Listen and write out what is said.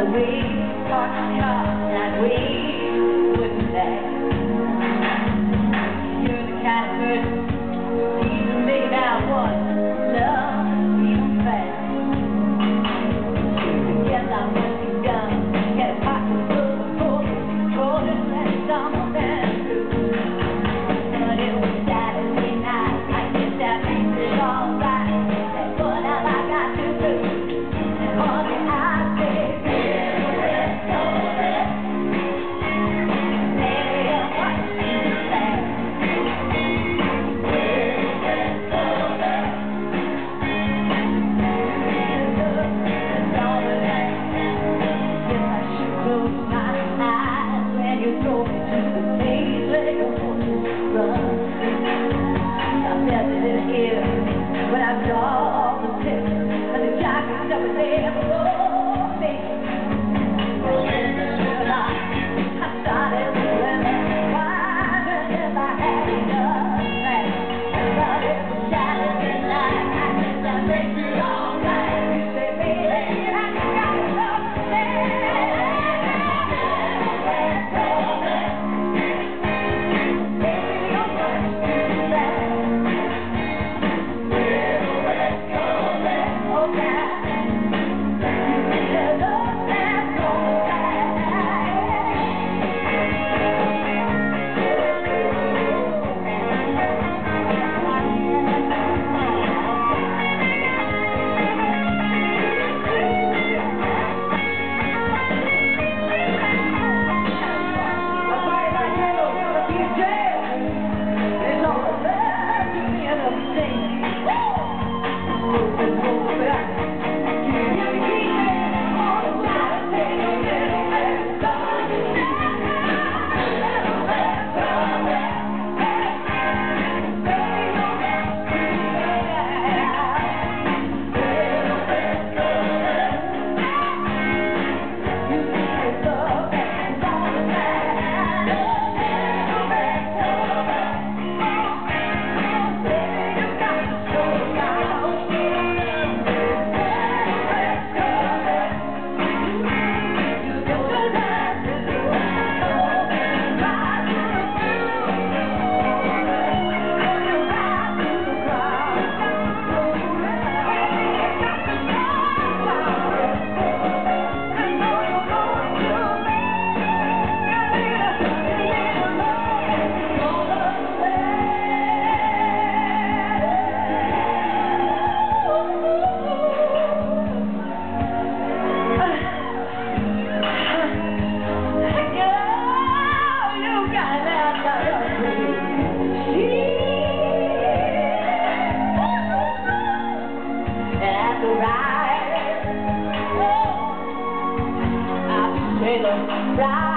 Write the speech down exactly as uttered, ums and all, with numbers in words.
that we park the car that we wouldn't last. You're the kind of person you make out what love even fast. Yes, I must be done. Get a pocket full of bullets, rolling and something through. But it was Saturday night. I guess that makes it all right. And what have I got to do? And honey, I say, let's go there. Maybe I'm watching you back. Let's go there. It's all the night. Guess I should close my eyes when you drove me to the place where your horses run. I felt it in here when I saw the tip and the jackets that were there for me. Well, in the sugar line, I started to remember wondering if I had enough fat. But it was Saturday night, I guess that makes it all right. You say, baby, I got enough fat. Let's go there. Baby, you're much too bad. Let's go there. Oh, God. You need a love that's so bad. Right.